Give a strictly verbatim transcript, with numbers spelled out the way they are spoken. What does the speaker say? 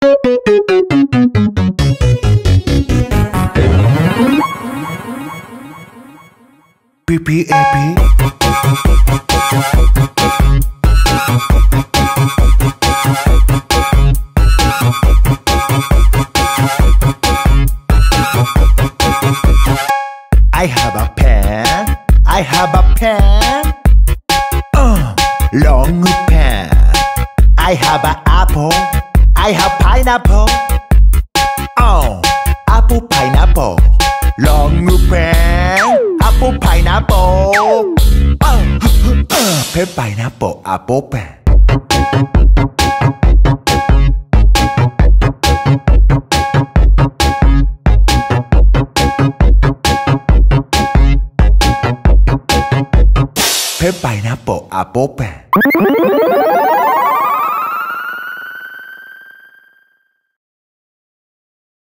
P P A P. I have a pen. I have a pen. Uh, long pen. I have an apple. I have pineapple. Oh, apple, pineapple. Long pen. Apple, pineapple. Uh, uh, pen, pineapple, apple, pen. Pen, pineapple, apple, pen.